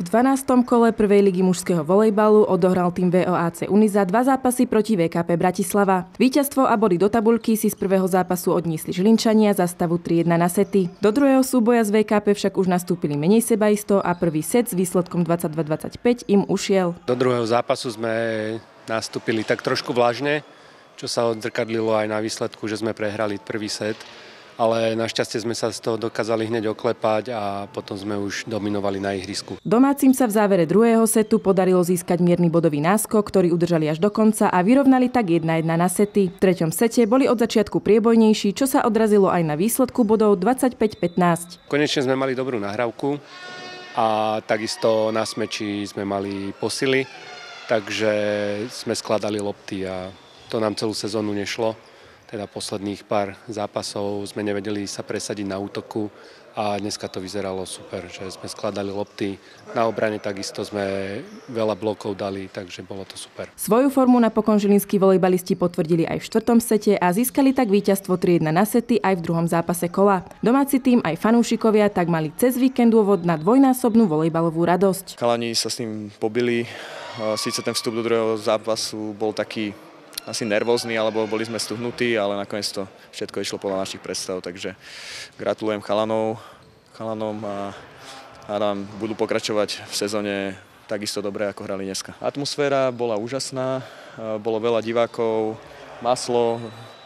V 12. kole prvej ligy mužského volejbalu odohral tým VOAC Uniza 2 zápasy proti VKP Bratislava. Víťazstvo a body do tabuľky si z prvého zápasu odniesli Žilinčania za stavu 3-1 na sety. Do druhého súboja z VKP však už nastúpili menej sebaisto a prvý set s výsledkom 22-25 im ušiel. Do druhého zápasu sme nastúpili tak trošku vlažne, čo sa odzrkadlilo aj na výsledku, že sme prehrali prvý set. Ale našťastie sme sa z toho dokázali hneď oklepať a potom sme už dominovali na ihrisku. Domácim sa v závere druhého setu podarilo získať mierny bodový náskok, ktorý udržali až do konca a vyrovnali tak 1-1 na sety. V treťom sete boli od začiatku priebojnejší, čo sa odrazilo aj na výsledku bodov 25-15. Konečne sme mali dobrú nahrávku a takisto na smeči sme mali posily, takže sme skladali lopty a to nám celú sezónu nešlo. Teda posledných pár zápasov sme nevedeli sa presadiť na útoku a dneska to vyzeralo super, že sme skladali lopty. Na obrane takisto sme veľa blokov dali, takže bolo to super. Svoju formu napokon žilinskí volejbalisti potvrdili aj v štvrtom sete a získali tak víťazstvo 3-1 na sety aj v druhom zápase kola. Domáci tým aj fanúšikovia tak mali cez víkend dôvod na dvojnásobnú volejbalovú radosť. Chalani sa s ním pobili, síce ten vstup do druhého zápasu bol taký asi nervózny, alebo boli sme stuhnutí, ale nakoniec to všetko išlo podľa našich predstav, takže gratulujem chalanom a hádam, budú pokračovať v sezóne takisto dobre, ako hrali dneska. Atmosféra bola úžasná, bolo veľa divákov, Maslo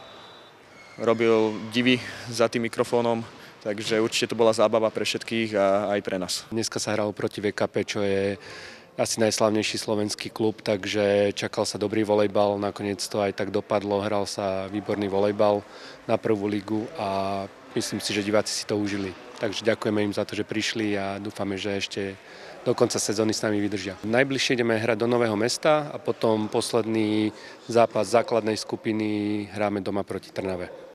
robil divy za tým mikrofónom, takže určite to bola zábava pre všetkých a aj pre nás. Dneska sa hralo proti VKP, čo je asi najslavnejší slovenský klub, takže čakal sa dobrý volejbal, nakoniec to aj tak dopadlo, hral sa výborný volejbal na prvú ligu a myslím si, že diváci si to užili. Takže ďakujeme im za to, že prišli a dúfame, že ešte do konca sezóny s nami vydržia. Najbližšie ideme hrať do Nového Mesta a potom posledný zápas základnej skupiny hráme doma proti Trnave.